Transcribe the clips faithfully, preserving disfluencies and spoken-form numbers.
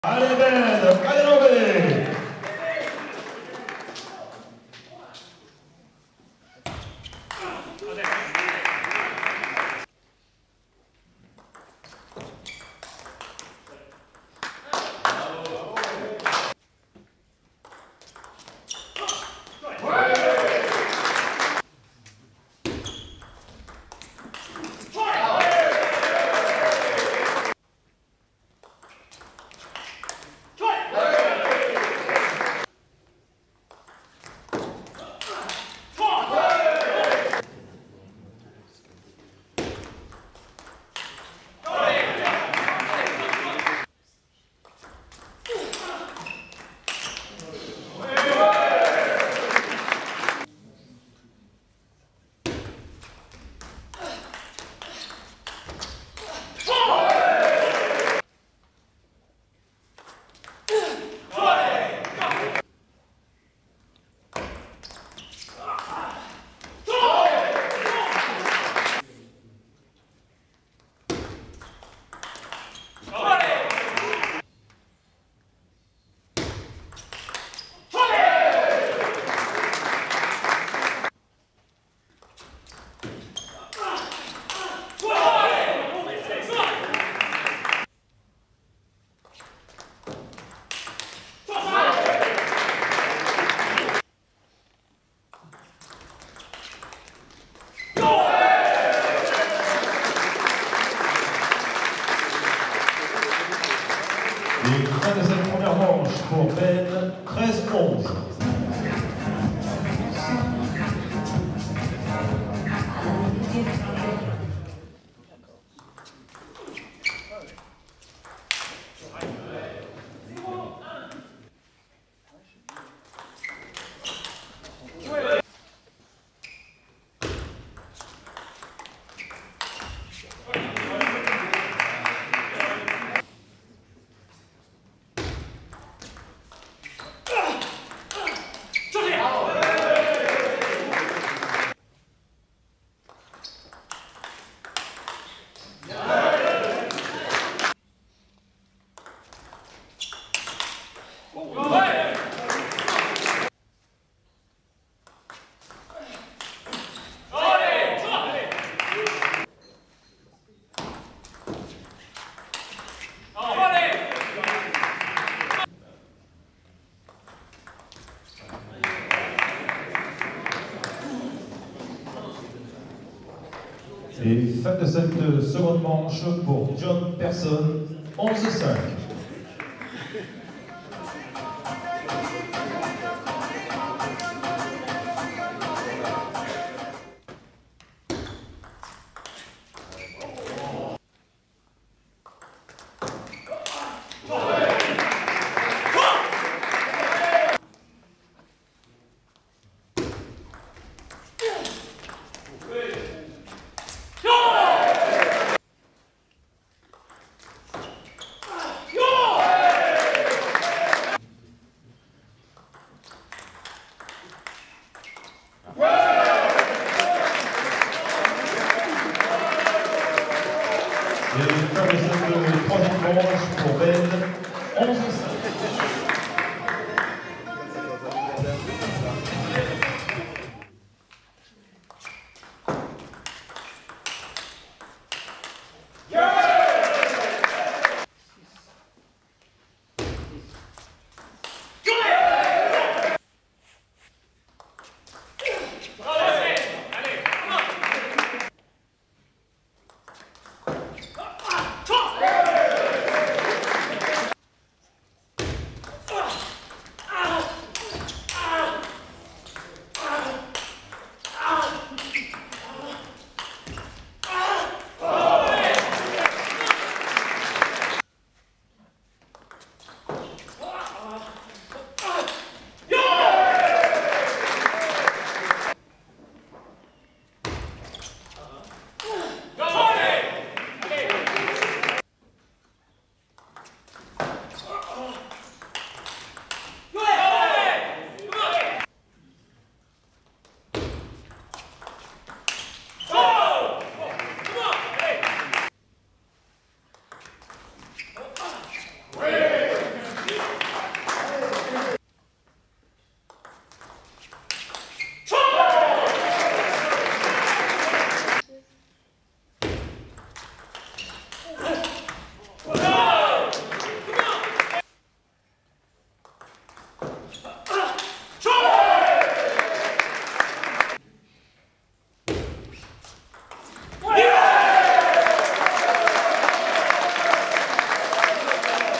Allez Ben, allez Lambé. Et fin de cette première manche pour Ben, treize onze. Et fin de cette seconde manche pour John Person, onze cinq. Et fin de cette troisième manche pour Ben, onze cinq.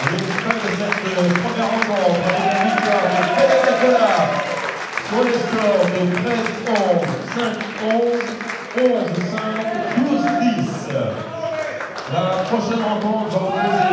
fin de cette première rencontre avec la victoire de Pérez Nicolas sur les scores de treize onze, cinq onze, onze cinq, douze dix. La prochaine rencontre va opposer